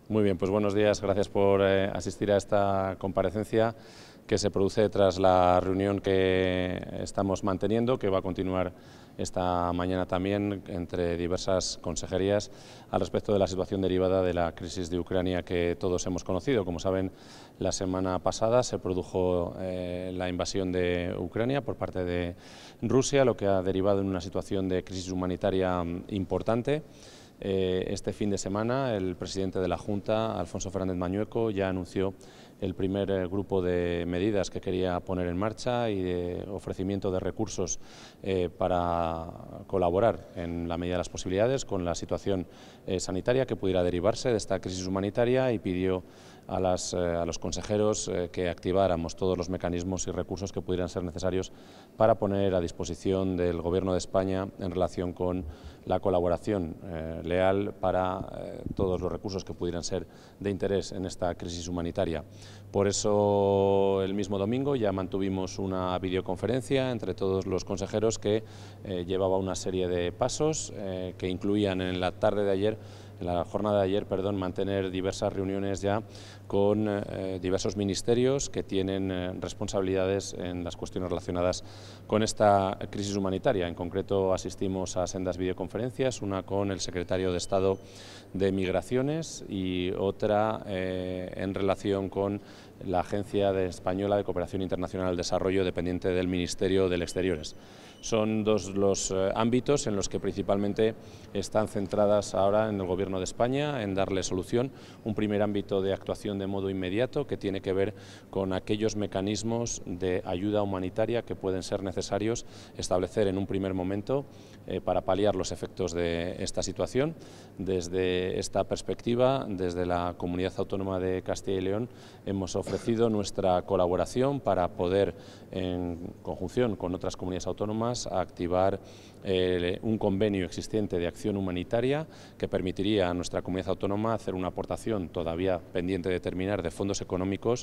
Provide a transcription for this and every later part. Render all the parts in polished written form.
Muy bien, pues buenos días. Gracias por asistir a esta comparecencia que se produce tras la reunión que estamos manteniendo, que va a continuar esta mañana también entre diversas consejerías al respecto de la situación derivada de la crisis de Ucrania que todos hemos conocido. Como saben, la semana pasada se produjo la invasión de Ucrania por parte de Rusia, lo que ha derivado en una situación de crisis humanitaria importante. Este fin de semana el presidente de la Junta, Alfonso Fernández Mañueco, ya anunció el primer grupo de medidas que quería poner en marcha y de ofrecimiento de recursos para colaborar en la medida de las posibilidades con la situación sanitaria que pudiera derivarse de esta crisis humanitaria, y pidió a los consejeros que activáramos todos los mecanismos y recursos que pudieran ser necesarios para poner a disposición del Gobierno de España en relación con la colaboración leal para todos los recursos que pudieran ser de interés en esta crisis humanitaria. Por eso el mismo domingo ya mantuvimos una videoconferencia entre todos los consejeros que llevaba una serie de pasos que incluían en la jornada de ayer, mantener diversas reuniones ya con diversos ministerios que tienen responsabilidades en las cuestiones relacionadas con esta crisis humanitaria. En concreto asistimos a sendas videoconferencias, una con el secretario de Estado de Migraciones y otra en relación con la Agencia Española de Cooperación Internacional al Desarrollo, dependiente del Ministerio de Exteriores. Son dos los ámbitos en los que principalmente están centradas ahora en el Gobierno de España en darle solución. Un primer ámbito de actuación de modo inmediato que tiene que ver con aquellos mecanismos de ayuda humanitaria que pueden ser necesarios establecer en un primer momento para paliar los efectos de esta situación. Desde esta perspectiva, desde la Comunidad Autónoma de Castilla y León, hemos ofrecido nuestra colaboración para poder, en conjunción con otras comunidades autónomas, a activar un convenio existente de acción humanitaria que permitiría a nuestra comunidad autónoma hacer una aportación todavía pendiente de terminar de fondos económicos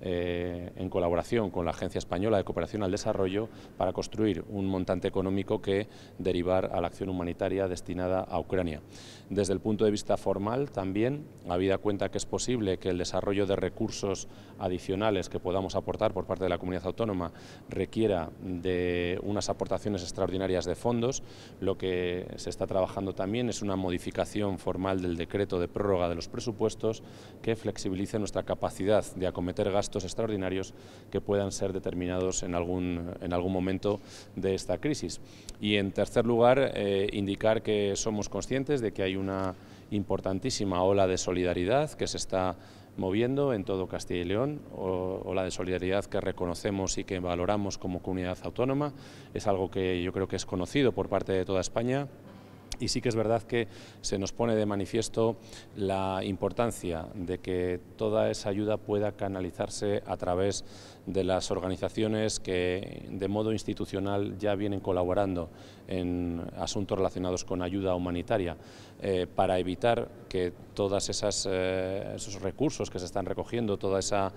en colaboración con la Agencia Española de Cooperación al Desarrollo para construir un montante económico que derivar a la acción humanitaria destinada a Ucrania. Desde el punto de vista formal también, habida cuenta que es posible que el desarrollo de recursos adicionales que podamos aportar por parte de la comunidad autónoma requiera de unas aportaciones extraordinarias de fondos, lo que se está trabajando también es una modificación formal del decreto de prórroga de los presupuestos que flexibilice nuestra capacidad de acometer gastos extraordinarios que puedan ser determinados en algún momento de esta crisis. Y en tercer lugar, indicar que somos conscientes de que hay una importantísima ola de solidaridad que se está moviendo en todo Castilla y León, ola de solidaridad que reconocemos y que valoramos como comunidad autónoma. Es algo que yo creo que es conocido por parte de toda España. Y sí que es verdad que se nos pone de manifiesto la importancia de que toda esa ayuda pueda canalizarse a través de las organizaciones que de modo institucional ya vienen colaborando en asuntos relacionados con ayuda humanitaria, para evitar que todas esos recursos que se están recogiendo, toda esa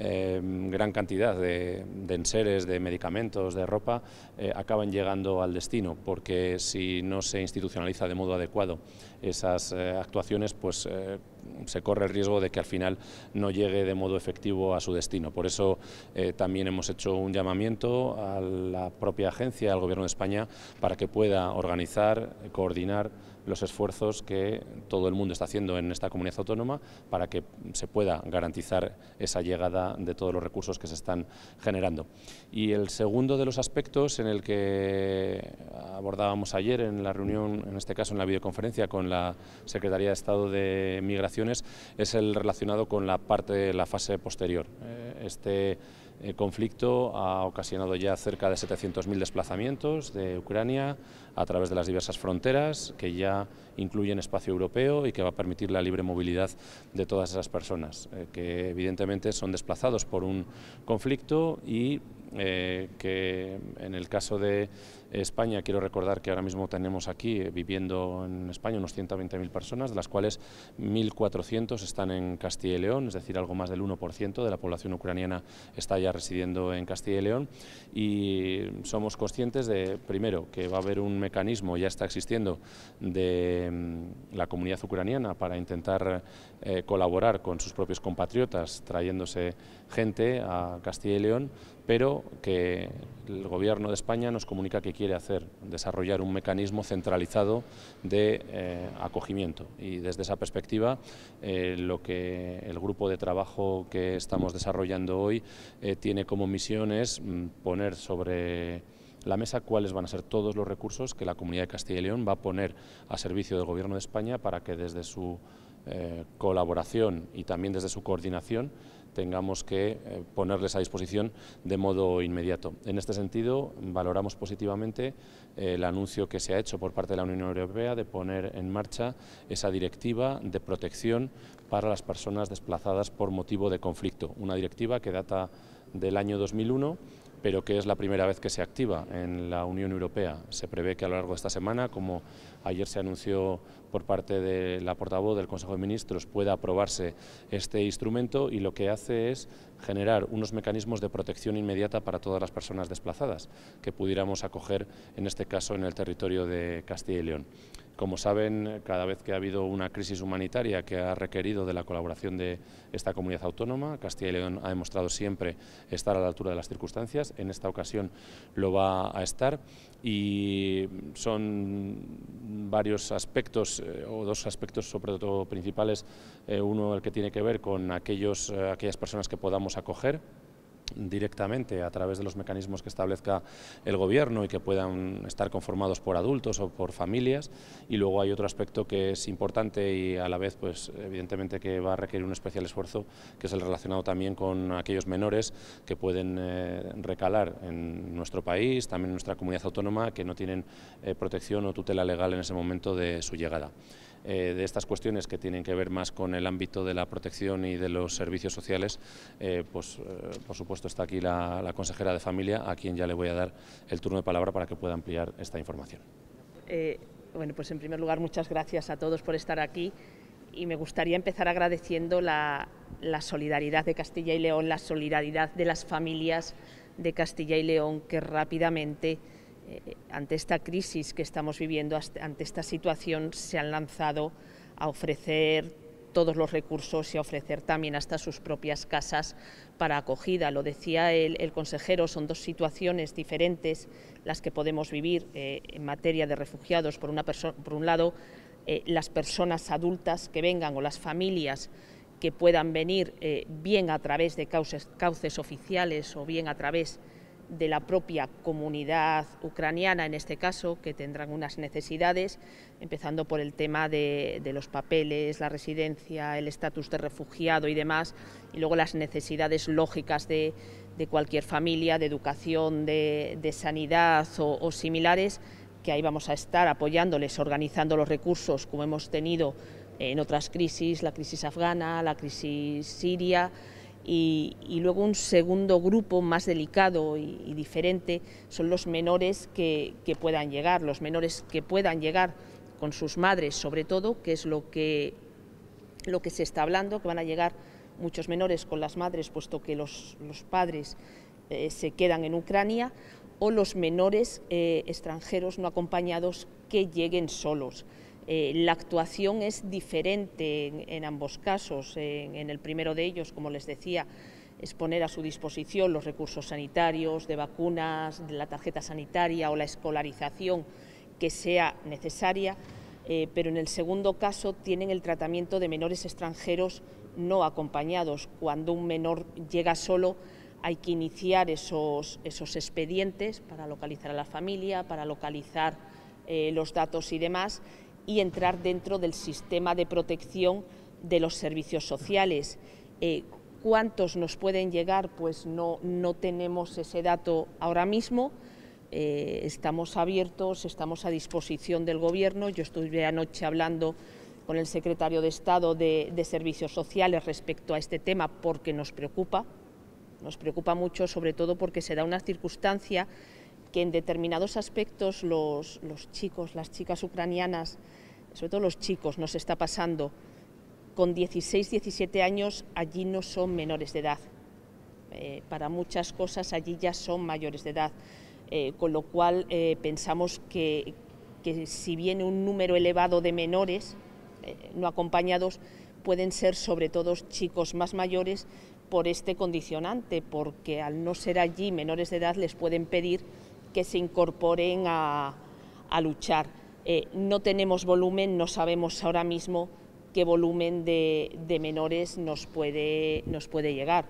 gran cantidad de enseres, de medicamentos, de ropa, acaben llegando al destino, porque si no se institucionaliza de modo adecuado esas actuaciones, pues se corre el riesgo de que al final no llegue de modo efectivo a su destino. Por eso también hemos hecho un llamamiento a la propia agencia, al Gobierno de España, para que pueda organizar, coordinar los esfuerzos que todo el mundo está haciendo en esta comunidad autónoma para que se pueda garantizar esa llegada de todos los recursos que se están generando. Y el segundo de los aspectos en el que abordábamos ayer en la reunión, en este caso en la videoconferencia con la Secretaría de Estado de Migraciones, es el relacionado con la fase posterior. Este conflicto ha ocasionado ya cerca de 700.000 desplazamientos de Ucrania a través de las diversas fronteras que ya incluyen espacio europeo y que va a permitir la libre movilidad de todas esas personas que evidentemente son desplazados por un conflicto y que en el caso de España, quiero recordar que ahora mismo tenemos aquí viviendo en España unos 120.000 personas, de las cuales 1.400 están en Castilla y León, es decir, algo más del 1% de la población ucraniana está ya residiendo en Castilla y León, y somos conscientes de, primero, que va a haber un mecanismo, ya está existiendo, de la comunidad ucraniana para intentar colaborar con sus propios compatriotas trayéndose gente a Castilla y León, pero que el Gobierno de España nos comunica que quiere desarrollar un mecanismo centralizado de acogimiento, y desde esa perspectiva lo que el grupo de trabajo que estamos desarrollando hoy tiene como misión es poner sobre la mesa cuáles van a ser todos los recursos que la Comunidad de Castilla y León va a poner a servicio del Gobierno de España para que desde su colaboración y también desde su coordinación tengamos que ponerles a disposición de modo inmediato. En este sentido, valoramos positivamente el anuncio que se ha hecho por parte de la Unión Europea de poner en marcha esa directiva de protección para las personas desplazadas por motivo de conflicto, una directiva que data del año 2001, pero que es la primera vez que se activa en la Unión Europea. Se prevé que a lo largo de esta semana, como ayer se anunció por parte de la portavoz del Consejo de Ministros, pueda aprobarse este instrumento, y lo que hace es generar unos mecanismos de protección inmediata para todas las personas desplazadas que pudiéramos acoger, en este caso en el territorio de Castilla y León. Como saben, cada vez que ha habido una crisis humanitaria que ha requerido de la colaboración de esta comunidad autónoma, Castilla y León ha demostrado siempre estar a la altura de las circunstancias. En esta ocasión lo va a estar, y son varios aspectos, o dos aspectos sobre todo principales. Uno, el que tiene que ver con aquellas personas que podamos acoger directamente a través de los mecanismos que establezca el Gobierno y que puedan estar conformados por adultos o por familias. Y luego hay otro aspecto que es importante y a la vez, pues evidentemente, que va a requerir un especial esfuerzo, que es el relacionado también con aquellos menores que pueden recalar en nuestro país, también en nuestra comunidad autónoma, que no tienen protección o tutela legal en ese momento de su llegada. De estas cuestiones que tienen que ver más con el ámbito de la protección y de los servicios sociales, por supuesto está aquí la consejera de Familia, a quien ya le voy a dar el turno de palabra para que pueda ampliar esta información. Bueno, pues en primer lugar, muchas gracias a todos por estar aquí, y me gustaría empezar agradeciendo la solidaridad de Castilla y León, la solidaridad de las familias de Castilla y León, que rápidamente, ante esta crisis que estamos viviendo, ante esta situación, se han lanzado a ofrecer todos los recursos y a ofrecer también hasta sus propias casas para acogida. Lo decía el consejero, son dos situaciones diferentes las que podemos vivir en materia de refugiados. Por un lado, las personas adultas que vengan, o las familias que puedan venir, bien a través de cauces oficiales o bien a través de la propia comunidad ucraniana, en este caso, que tendrán unas necesidades, empezando por el tema de los papeles, la residencia, el estatus de refugiado y demás, y luego las necesidades lógicas de cualquier familia, de educación, de sanidad o similares, que ahí vamos a estar apoyándoles, organizando los recursos como hemos tenido en otras crisis, la crisis afgana, la crisis siria. Y luego un segundo grupo más delicado y diferente son los menores que puedan llegar, con sus madres, sobre todo, que es lo que se está hablando, que van a llegar muchos menores con las madres, puesto que los padres se quedan en Ucrania, o los menores extranjeros no acompañados que lleguen solos. La actuación es diferente en ambos casos. En el primero de ellos, como les decía, es poner a su disposición los recursos sanitarios, de vacunas, de la tarjeta sanitaria o la escolarización que sea necesaria, pero en el segundo caso tienen el tratamiento de menores extranjeros no acompañados. Cuando un menor llega solo, hay que iniciar esos expedientes para localizar a la familia, para localizar los datos y demás, y entrar dentro del sistema de protección de los servicios sociales. ¿Cuántos nos pueden llegar? Pues no tenemos ese dato ahora mismo. Estamos abiertos, estamos a disposición del Gobierno. Yo estuve anoche hablando con el secretario de Estado de Servicios Sociales respecto a este tema, porque nos preocupa. Nos preocupa mucho, sobre todo porque se da una circunstancia que en determinados aspectos los chicos, las chicas ucranianas, sobre todo los chicos, nos está pasando, con 16, 17 años allí no son menores de edad. Para muchas cosas allí ya son mayores de edad, con lo cual pensamos que si viene un número elevado de menores no acompañados, pueden ser sobre todo chicos más mayores por este condicionante, porque al no ser allí menores de edad les pueden pedir que se incorporen a luchar. No tenemos volumen, no sabemos ahora mismo qué volumen de menores nos puede llegar.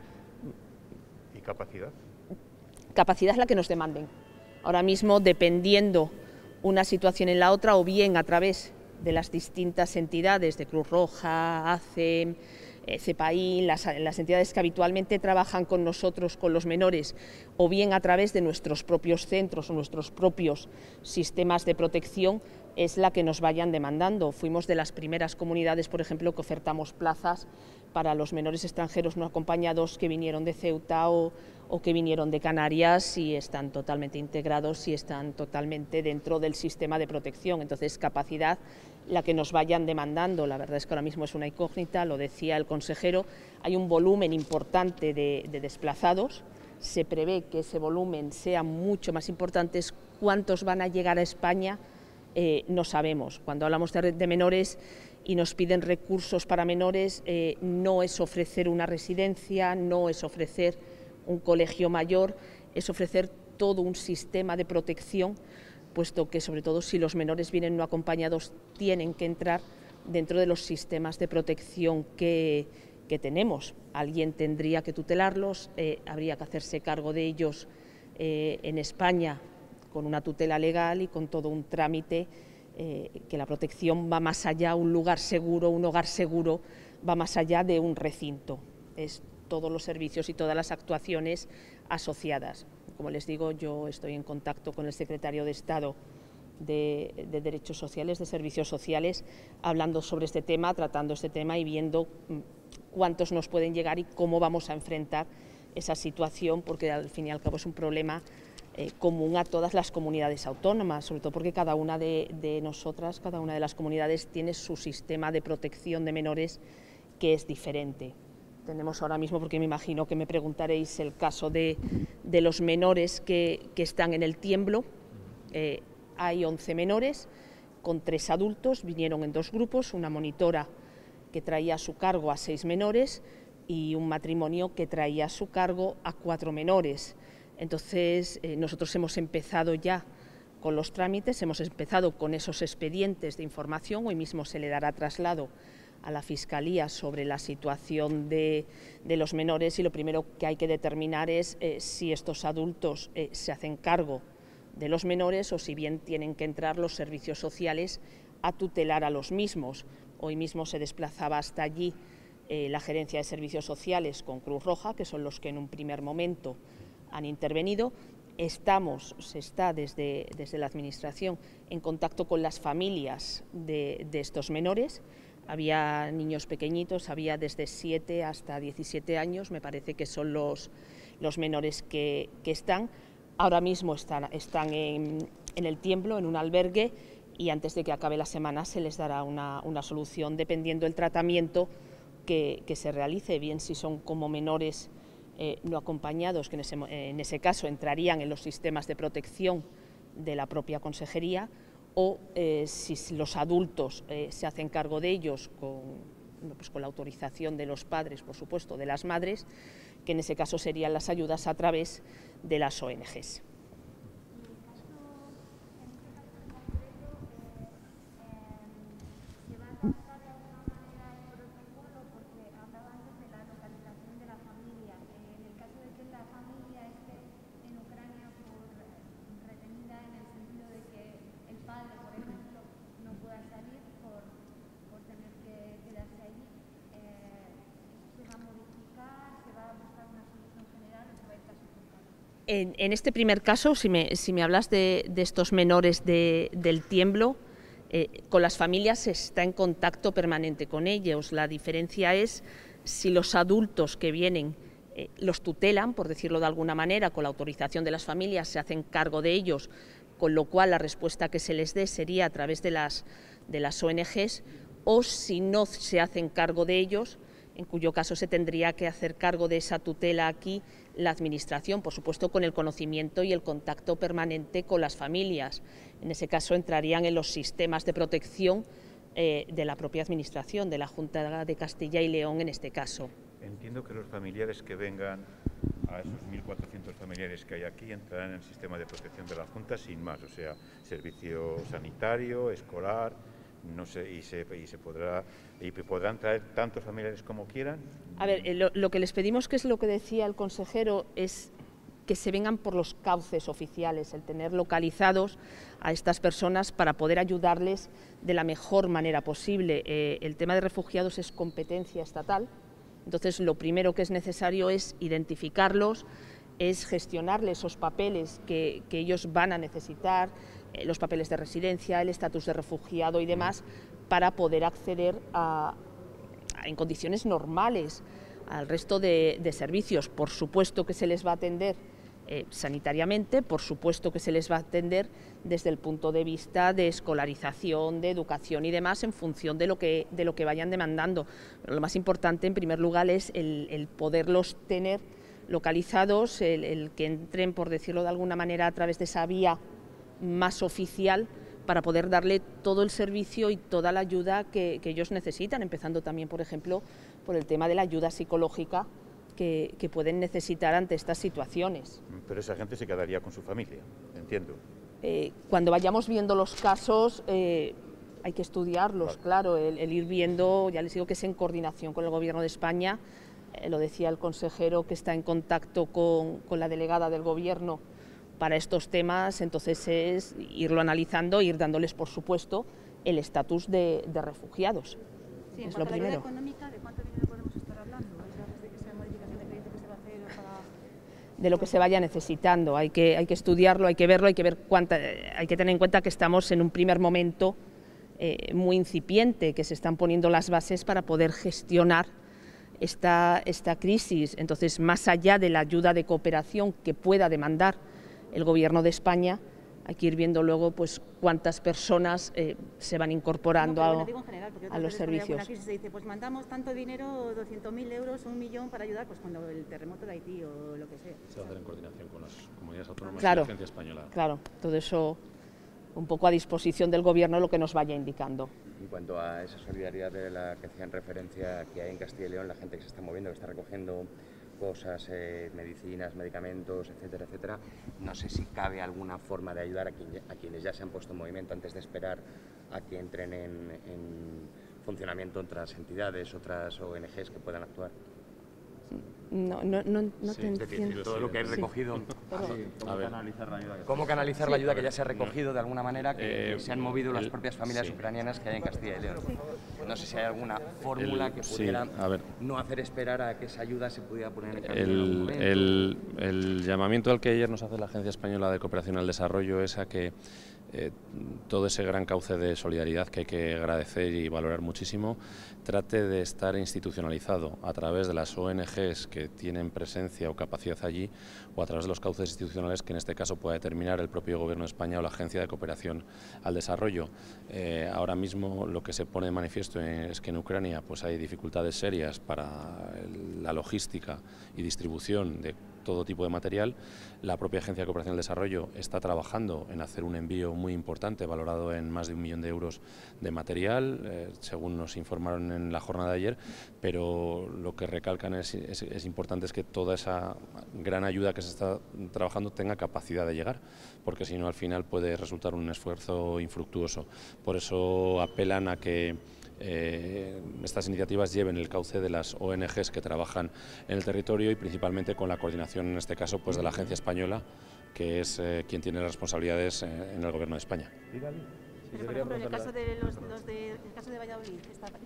¿Y capacidad? Capacidad es la que nos demanden. Ahora mismo, dependiendo una situación en la otra, o bien a través de las distintas entidades de Cruz Roja, ACEM, CEPAIN, las entidades que habitualmente trabajan con nosotros, con los menores, o bien a través de nuestros propios centros o nuestros propios sistemas de protección, es la que nos vayan demandando. Fuimos de las primeras comunidades, por ejemplo, que ofertamos plazas para los menores extranjeros no acompañados que vinieron de Ceuta o que vinieron de Canarias, y están totalmente integrados y están totalmente dentro del sistema de protección. Entonces, capacidad, la que nos vayan demandando. La verdad es que ahora mismo es una incógnita, lo decía el consejero, hay un volumen importante de desplazados, se prevé que ese volumen sea mucho más importante. ¿Cuántos van a llegar a España? No sabemos. Cuando hablamos de menores y nos piden recursos para menores, no es ofrecer una residencia, no es ofrecer un colegio mayor, es ofrecer todo un sistema de protección, puesto que sobre todo si los menores vienen no acompañados tienen que entrar dentro de los sistemas de protección que tenemos. Alguien tendría que tutelarlos, habría que hacerse cargo de ellos en España con una tutela legal y con todo un trámite, que la protección va más allá, un lugar seguro, un hogar seguro, va más allá de un recinto. Es todos los servicios y todas las actuaciones asociadas. Como les digo, yo estoy en contacto con el secretario de Estado de Derechos Sociales, de Servicios Sociales, hablando sobre este tema, tratando este tema y viendo cuántos nos pueden llegar y cómo vamos a enfrentar esa situación, porque al fin y al cabo es un problema común a todas las comunidades autónomas, sobre todo porque cada una de nosotras, cada una de las comunidades tiene su sistema de protección de menores que es diferente. Tenemos ahora mismo, porque me imagino que me preguntaréis, el caso de los menores que están en el Tiemblo. Hay 11 menores con 3 adultos, vinieron en 2 grupos, una monitora que traía a su cargo a 6 menores y un matrimonio que traía a su cargo a 4 menores. Entonces, nosotros hemos empezado ya con los trámites, hemos empezado con esos expedientes de información. Hoy mismo se le dará traslado a la Fiscalía sobre la situación de los menores, y lo primero que hay que determinar es si estos adultos se hacen cargo de los menores o si bien tienen que entrar los servicios sociales a tutelar a los mismos. Hoy mismo se desplazaba hasta allí la Gerencia de Servicios Sociales con Cruz Roja, que son los que en un primer momento han intervenido. Se está desde la Administración en contacto con las familias de estos menores. Había niños pequeñitos, había desde 7 hasta 17 años, me parece que son los menores que están. Ahora mismo están en el Tiemblo, en un albergue, y antes de que acabe la semana se les dará una solución dependiendo del tratamiento que se realice, bien si son como menores no acompañados, que en ese caso entrarían en los sistemas de protección de la propia consejería, o si los adultos se hacen cargo de ellos con la autorización de los padres, por supuesto, de las madres, que en ese caso serían las ayudas a través de las ONGs. En este primer caso, si me hablas de estos menores del Tiemblo, con las familias se está en contacto permanente con ellos. La diferencia es si los adultos que vienen los tutelan, por decirlo de alguna manera, con la autorización de las familias, se hacen cargo de ellos, con lo cual la respuesta que se les dé sería a través de las ONGs, o si no se hacen cargo de ellos, en cuyo caso se tendría que hacer cargo de esa tutela aquí la Administración, por supuesto con el conocimiento y el contacto permanente con las familias. En ese caso entrarían en los sistemas de protección de la propia Administración, de la Junta de Castilla y León en este caso. Entiendo que los familiares que vengan, a esos 1.400 familiares que hay aquí, entrarán en el sistema de protección de la Junta sin más, o sea, servicio sanitario, escolar, no sé, y podrán traer tantos familiares como quieran. A ver, lo que les pedimos, que es lo que decía el consejero, es que se vengan por los cauces oficiales, el tener localizados a estas personas para poder ayudarles de la mejor manera posible. El tema de refugiados es competencia estatal, entonces lo primero que es necesario es identificarlos, es gestionarles esos papeles que ellos van a necesitar, los papeles de residencia, el estatus de refugiado y demás, para poder acceder en condiciones normales al resto de servicios. Por supuesto que se les va a atender sanitariamente, por supuesto que se les va a atender desde el punto de vista de escolarización, de educación y demás, en función de lo que vayan demandando. Pero lo más importante, en primer lugar, es el poderlos tener localizados, el que entren, por decirlo de alguna manera, a través de esa vía más oficial, para poder darle todo el servicio y toda la ayuda que ellos necesitan, empezando también, por ejemplo, por el tema de la ayuda psicológica que pueden necesitar ante estas situaciones. Pero esa gente se quedaría con su familia, entiendo. Cuando vayamos viendo los casos, hay que estudiarlos, claro, el ir viendo, ya les digo que es en coordinación con el Gobierno de España, lo decía el consejero que está en contacto con la delegada del Gobierno para estos temas, entonces es irlo analizando, ir dándoles, por supuesto, el estatus de refugiados. Sí, es lo primero. En cuanto a la ayuda económica, ¿de cuánto dinero podemos estar hablando? ¿De esa modificación de crédito que se va a hacer para...? De lo que se vaya necesitando, hay que estudiarlo, hay que verlo, hay que tener en cuenta que estamos en un primer momento muy incipiente, que se están poniendo las bases para poder gestionar esta crisis. Entonces, más allá de la ayuda de cooperación que pueda demandar el Gobierno de España, hay que ir viendo luego pues cuántas personas se van incorporando a los servicios. Crisis se dice, pues mandamos tanto dinero, 200.000 euros, 1 millón para ayudar, pues cuando el terremoto de Haití o lo que sea. Se va a hacer en coordinación con las comunidades autónomas Claro, y la Agencia Española. Claro, todo eso un poco a disposición del Gobierno, lo que nos vaya indicando. En cuanto a esa solidaridad de la que hacían referencia que hay en Castilla y León, la gente que se está moviendo, que está recogiendo cosas, medicinas, medicamentos, etcétera, etcétera. No sé si cabe alguna forma de ayudar a quienes ya se han puesto en movimiento antes de esperar a que entren en funcionamiento otras entidades, otras ONGs que puedan actuar. No Sí, te es decir, entiendo. todo lo que hay recogido. ¿Cómo canalizar la ayuda que ya se ha recogido de alguna manera, que se han movido las propias familias ucranianas que hay en Castilla y León? No sé si hay alguna fórmula que pudiera no hacer esperar a que esa ayuda se pudiera poner en camino en algún momento. El llamamiento al que ayer nos hace la Agencia Española de Cooperación al Desarrollo es a que todo ese gran cauce de solidaridad que hay que agradecer y valorar muchísimo trate de estar institucionalizado a través de las ONGs que tienen presencia o capacidad allí, o a través de los cauces institucionales que en este caso pueda determinar el propio Gobierno de España o la Agencia de Cooperación al Desarrollo. Ahora mismo lo que se pone de manifiesto es que en Ucrania pues hay dificultades serias para la logística y distribución de todo tipo de material. La propia Agencia de Cooperación al Desarrollo está trabajando en hacer un envío muy importante, valorado en más de 1 millón de euros de material, según nos informaron en la jornada de ayer, pero lo que recalcan es importante es que toda esa gran ayuda que se está trabajando tenga capacidad de llegar, porque si no al final puede resultar un esfuerzo infructuoso. Por eso apelan a que estas iniciativas lleven el cauce de las ONGs que trabajan en el territorio y principalmente con la coordinación, en este caso, pues de la Agencia Española, que es quien tiene responsabilidades en el Gobierno de España. Pero, por ejemplo, en el caso de el caso de Valladolid,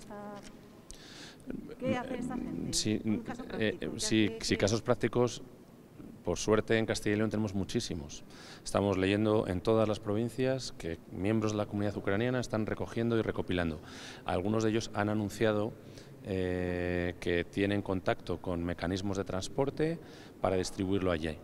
¿qué hace esta gente? Un caso práctico, sí, casos prácticos. Por suerte en Castilla y León tenemos muchísimos. Estamos leyendo en todas las provincias que miembros de la comunidad ucraniana están recogiendo y recopilando. Algunos de ellos han anunciado que tienen contacto con mecanismos de transporte para distribuirlo allí.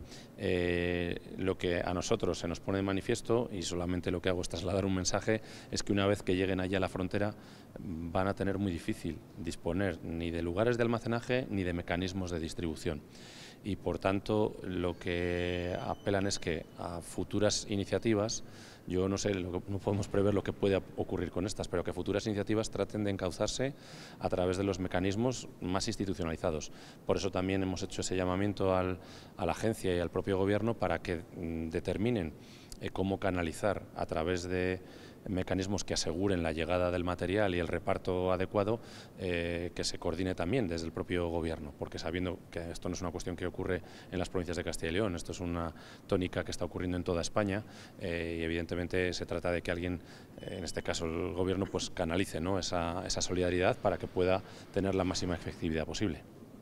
Lo que a nosotros se nos pone de manifiesto, y solamente lo que hago es trasladar un mensaje, es que una vez que lleguen allí a la frontera van a tener muy difícil disponer ni de lugares de almacenaje ni de mecanismos de distribución. Y por tanto lo que apelan es que a futuras iniciativas, yo no sé, no podemos prever lo que puede ocurrir con estas, pero que futuras iniciativas traten de encauzarse a través de los mecanismos más institucionalizados. Por eso también hemos hecho ese llamamiento a la agencia y al propio Gobierno para que determinen cómo canalizar a través de mecanismos que aseguren la llegada del material y el reparto adecuado, que se coordine también desde el propio Gobierno, porque sabiendo que esto no es una cuestión que ocurre en las provincias de Castilla y León, esto es una tónica que está ocurriendo en toda España, y evidentemente se trata de que alguien, en este caso el Gobierno, pues canalice, ¿no?, esa solidaridad para que pueda tener la máxima efectividad posible.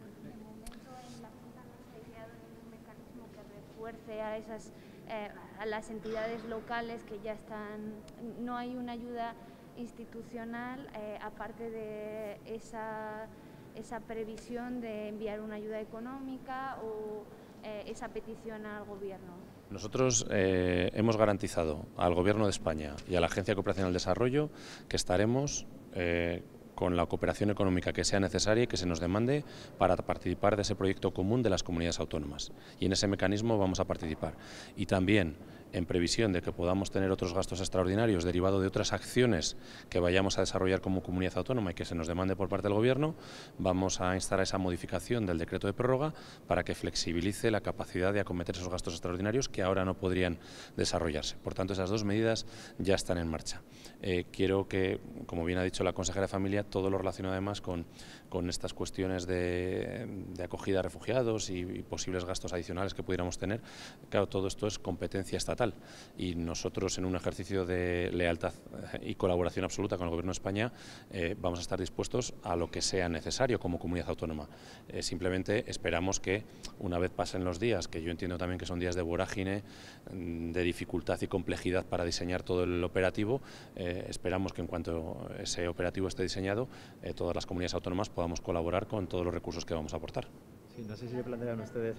A las entidades locales que ya están, no hay una ayuda institucional aparte de esa previsión de enviar una ayuda económica o esa petición al Gobierno. Nosotros hemos garantizado al Gobierno de España y a la Agencia de Cooperación al Desarrollo que estaremos con la cooperación económica que sea necesaria y que se nos demande para participar de ese proyecto común de las comunidades autónomas. Y en ese mecanismo vamos a participar. Y también, en previsión de que podamos tener otros gastos extraordinarios derivados de otras acciones que vayamos a desarrollar como comunidad autónoma y que se nos demande por parte del Gobierno, vamos a instar a esa modificación del decreto de prórroga para que flexibilice la capacidad de acometer esos gastos extraordinarios que ahora no podrían desarrollarse. Por tanto, esas dos medidas ya están en marcha. Quiero que, como bien ha dicho la consejera de Familia, todo lo relacionado además con estas cuestiones de acogida a refugiados y posibles gastos adicionales que pudiéramos tener, claro, todo esto es competencia estatal y nosotros, en un ejercicio de lealtad y colaboración absoluta con el Gobierno de España, vamos a estar dispuestos a lo que sea necesario como comunidad autónoma. Simplemente esperamos que, una vez pasen los días, que yo entiendo también que son días de vorágine, de dificultad y complejidad para diseñar todo el operativo, esperamos que en cuanto ese operativo esté diseñado, todas las comunidades autónomas podamos colaborar con todos los recursos que vamos a aportar. Sí, no sé si le plantean ustedes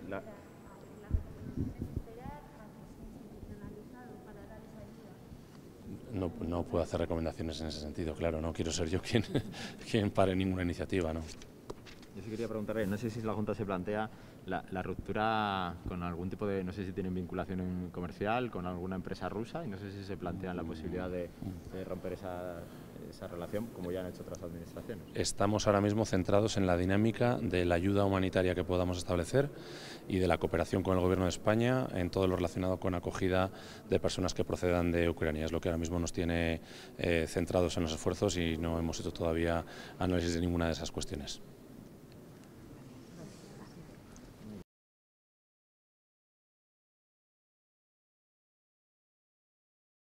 No puedo hacer recomendaciones en ese sentido, claro, no quiero ser yo quien pare ninguna iniciativa, ¿no? Yo sí quería preguntarle, no sé si la Junta se plantea la ruptura con algún tipo de, no sé si tienen vinculación comercial con alguna empresa rusa, y no sé si se plantean la posibilidad de romper esa relación, como ya han hecho otras administraciones. Estamos ahora mismo centrados en la dinámica de la ayuda humanitaria que podamos establecer y de la cooperación con el Gobierno de España en todo lo relacionado con acogida de personas que procedan de Ucrania. Es lo que ahora mismo nos tiene centrados en los esfuerzos y no hemos hecho todavía análisis de ninguna de esas cuestiones.